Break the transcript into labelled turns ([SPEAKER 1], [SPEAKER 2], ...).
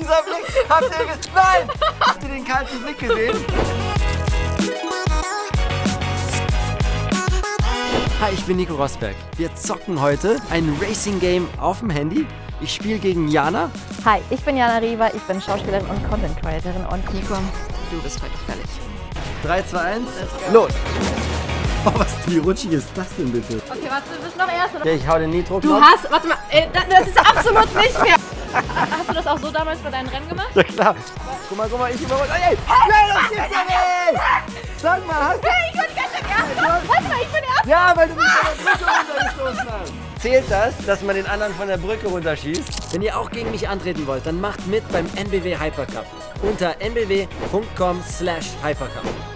[SPEAKER 1] Dieser Blick, habt ihr nein! Habt ihr den kalten Blick gesehen? Hi, ich bin Nico Rosberg. Wir zocken heute ein Racing-Game auf dem Handy. Ich spiele gegen Jana.
[SPEAKER 2] Hi, ich bin Jana Rieber, ich bin Schauspielerin und Content Creatorin und Nico, du bist heute fällig.
[SPEAKER 1] 3, 2, 1, los! Oh, wie rutschig ist das denn bitte?
[SPEAKER 2] Okay, warte, du bist noch erst, oder?
[SPEAKER 1] Okay, ich hau den Nitro.
[SPEAKER 2] Du hast, warte mal, das ist absolut nicht mehr. Hast du das auch so damals bei deinen Rennen gemacht?
[SPEAKER 1] Ja klar. Guck mal, ich überhole. Ey, nein, das gibt's ja nicht! Sag mal, hast du...
[SPEAKER 2] Hey, ich war die ganze Zeit Erste. Warte mal, ich bin Erste.
[SPEAKER 1] Ja, weil du mich von der Brücke runtergestoßen hast. Zählt das, dass man den anderen von der Brücke runterschießt? Wenn ihr auch gegen mich antreten wollt, dann macht mit beim NBW Hypercup unter nbw.com/Hypercup.